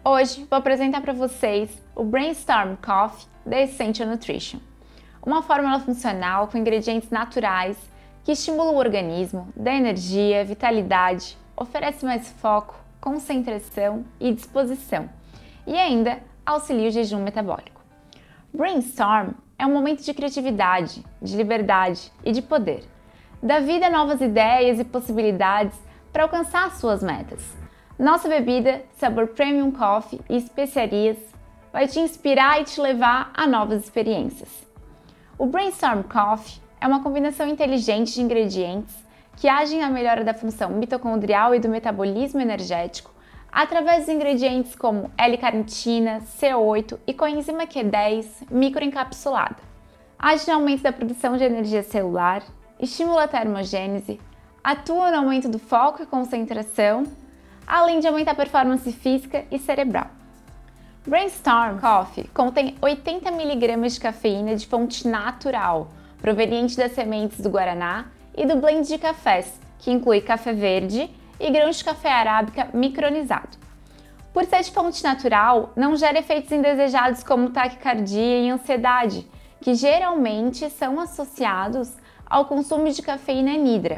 Hoje vou apresentar para vocês o Brainstorm Coffee da Essential Nutrition, uma fórmula funcional com ingredientes naturais que estimula o organismo, dá energia, vitalidade, oferece mais foco, concentração e disposição e ainda auxilia o jejum metabólico. Brainstorm é um momento de criatividade, de liberdade e de poder. Dá vida a novas ideias e possibilidades para alcançar as suas metas. Nossa bebida, sabor Premium Coffee e especiarias, vai te inspirar e te levar a novas experiências. O Brainstorm Coffee é uma combinação inteligente de ingredientes que agem na melhora da função mitocondrial e do metabolismo energético através de ingredientes como L-carnitina, C8 e coenzima Q10 microencapsulada. Age no aumento da produção de energia celular, estimula a termogênese, atua no aumento do foco e concentração, além de aumentar a performance física e cerebral. Brainstorm Coffee contém 80 mg de cafeína de fonte natural, proveniente das sementes do guaraná e do blend de cafés, que inclui café verde e grãos de café arábica micronizado. Por ser de fonte natural, não gera efeitos indesejados como taquicardia e ansiedade, que geralmente são associados ao consumo de cafeína anidra.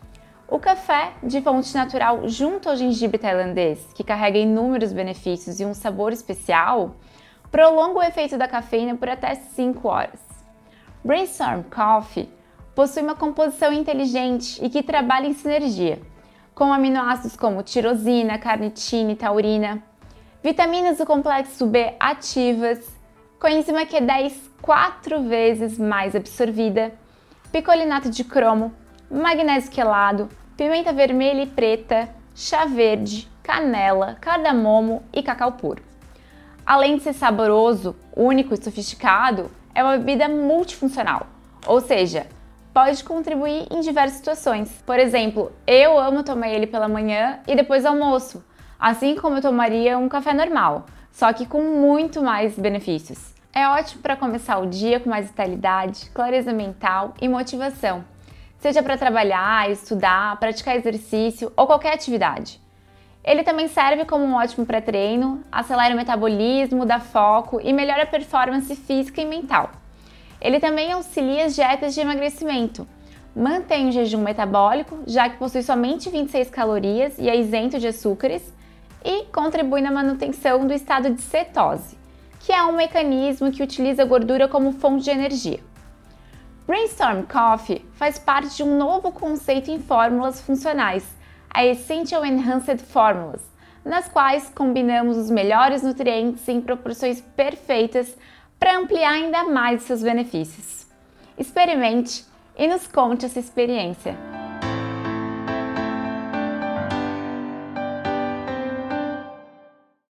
O café de fonte natural junto ao gengibre tailandês, que carrega inúmeros benefícios e um sabor especial, prolonga o efeito da cafeína por até 5 horas. Brainstorm Coffee possui uma composição inteligente e que trabalha em sinergia, com aminoácidos como tirosina, carnitina e taurina, vitaminas do complexo B ativas, coenzima Q10 4 vezes mais absorvida, picolinato de cromo, magnésio quelado, pimenta vermelha e preta, chá verde, canela, cardamomo e cacau puro. Além de ser saboroso, único e sofisticado, é uma bebida multifuncional, ou seja, pode contribuir em diversas situações. Por exemplo, eu amo tomar ele pela manhã e depois do almoço, assim como eu tomaria um café normal, só que com muito mais benefícios. É ótimo para começar o dia com mais vitalidade, clareza mental e motivação, seja para trabalhar, estudar, praticar exercício ou qualquer atividade. Ele também serve como um ótimo pré-treino, acelera o metabolismo, dá foco e melhora a performance física e mental. Ele também auxilia as dietas de emagrecimento, mantém o jejum metabólico, já que possui somente 26 calorias e é isento de açúcares, e contribui na manutenção do estado de cetose, que é um mecanismo que utiliza a gordura como fonte de energia. Brainstorm Coffee faz parte de um novo conceito em fórmulas funcionais, a Essential Enhanced Formulas, nas quais combinamos os melhores nutrientes em proporções perfeitas para ampliar ainda mais seus benefícios. Experimente e nos conte essa experiência!